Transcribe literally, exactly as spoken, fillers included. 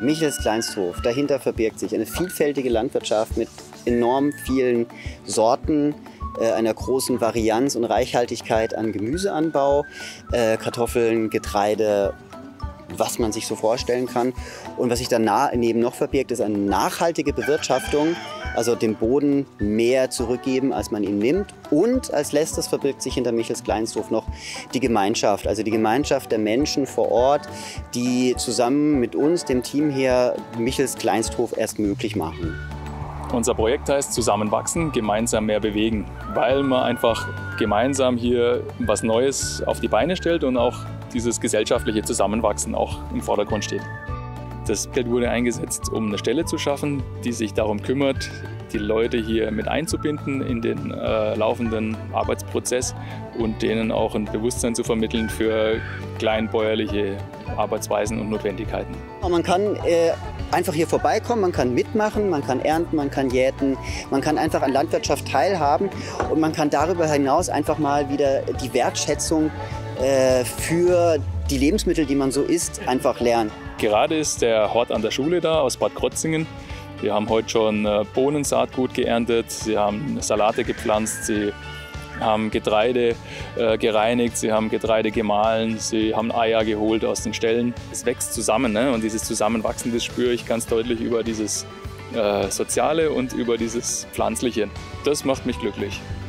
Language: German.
Michels-Kleinsthof, dahinter verbirgt sich eine vielfältige Landwirtschaft mit enorm vielen Sorten, äh, einer großen Varianz und Reichhaltigkeit an Gemüseanbau, äh, Kartoffeln, Getreide, was man sich so vorstellen kann. Und was sich daneben noch verbirgt, ist eine nachhaltige Bewirtschaftung, also dem Boden mehr zurückgeben, als man ihm nimmt. Und als letztes verbirgt sich hinter Michels-Kleinsthof noch die Gemeinschaft, also die Gemeinschaft der Menschen vor Ort, die zusammen mit uns, dem Team hier, Michels-Kleinsthof erst möglich machen. Unser Projekt heißt Zusammenwachsen, gemeinsam mehr bewegen, weil man einfach gemeinsam hier was Neues auf die Beine stellt und auch dieses gesellschaftliche Zusammenwachsen auch im Vordergrund steht. Das Geld wurde eingesetzt, um eine Stelle zu schaffen, die sich darum kümmert, die Leute hier mit einzubinden in den äh, laufenden Arbeitsprozess und denen auch ein Bewusstsein zu vermitteln für kleinbäuerliche Arbeitsweisen und Notwendigkeiten. Man kann äh, einfach hier vorbeikommen, man kann mitmachen, man kann ernten, man kann jäten, man kann einfach an Landwirtschaft teilhaben und man kann darüber hinaus einfach mal wieder die Wertschätzung äh, für die Lebensmittel, die man so isst, einfach lernen. Gerade ist der Hort an der Schule da aus Bad Krotzingen. Wir haben heute schon Bohnensaatgut geerntet, sie haben Salate gepflanzt, sie haben Getreide äh, gereinigt, sie haben Getreide gemahlen, sie haben Eier geholt aus den Ställen. Es wächst zusammen, ne? Und dieses Zusammenwachsen, das spüre ich ganz deutlich über dieses äh, Soziale und über dieses Pflanzliche. Das macht mich glücklich.